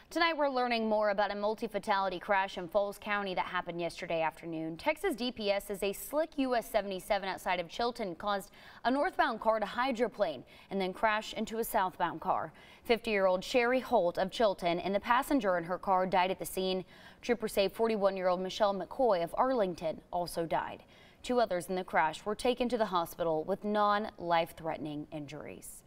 Tonight we're learning more about a multi-fatality crash in Falls County that happened yesterday afternoon. Texas DPS says a slick US 77 outside of Chilton caused a northbound car to hydroplane and then crash into a southbound car. 50-year-old Sherrie Holt of Chilton and the passenger in her car died at the scene. Troopers say 41-year-old McCoy of Arlington also died. Two others in the crash were taken to the hospital with non-life-threatening injuries.